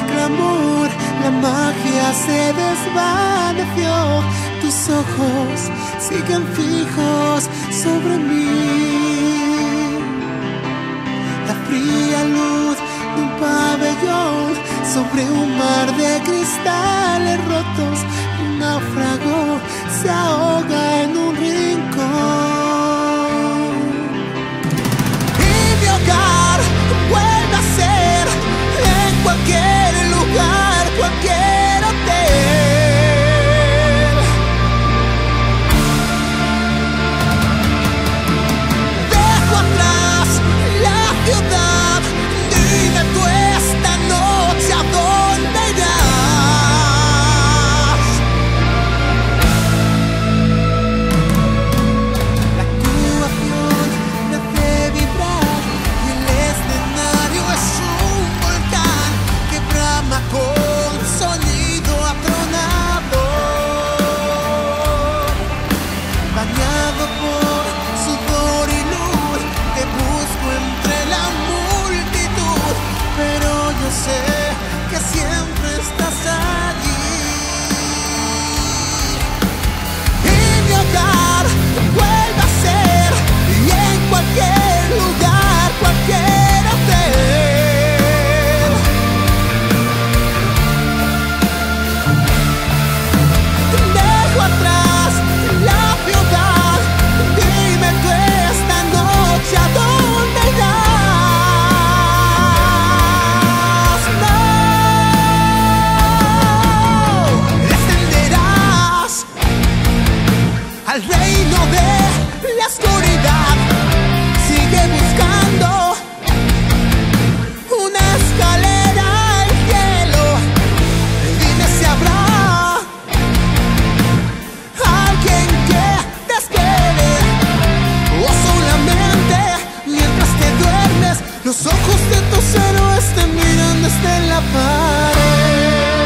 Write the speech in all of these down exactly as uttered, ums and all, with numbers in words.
clamor, la magia se desvaneció. Tus ojos siguen fijos sobre mí. La fría luz de un pabellón sobre un mar de cristales rotos. Un náufrago se ahoga en un rincón. Y mi hogar vuelve a ser en cualquier lugar, cualquier hotel. Dejo atrás la ciudad. Dime tú esta noche a dónde irás. La actuación me hace vibrar y el escenario es un volcán que brama con sonido atronador. Bañado por sudor y luz, te busco entre la multitud, pero yo sé que siempre estás allí. Y mi hogar vuelve a ser y en cualquier lugar, cualquier hotel. Dejo atrás la ciudad. Dime tú esta noche a dónde irás. No, descenderás al reino de la oscuridad. Sigue buscando una escalera al cielo. Dime si habrá alguien que te espere, o solamente mientras te duermes los ojos de tus héroes te miran desde la pared.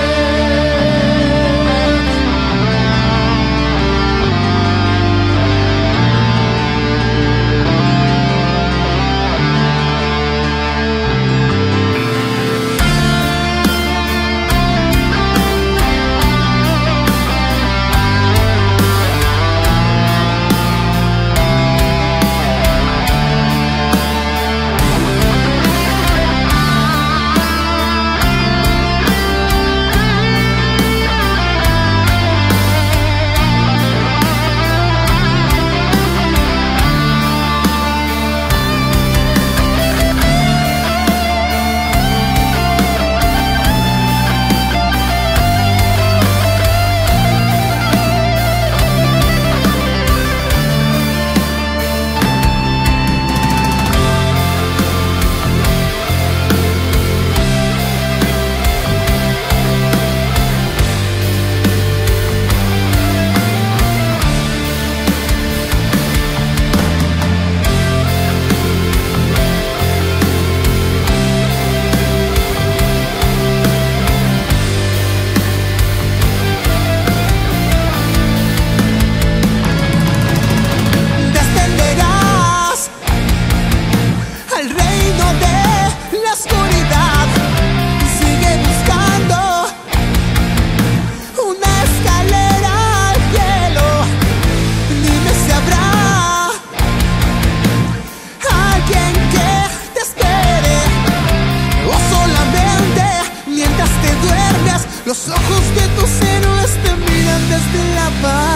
Los ojos de tus héroes te miran desde la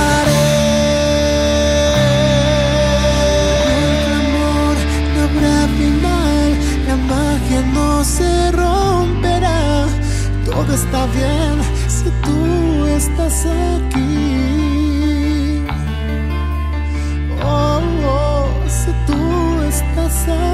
pared. El amor no habrá final, la magia no se romperá. Todo está bien si tú estás aquí. Oh, oh, si tú estás aquí.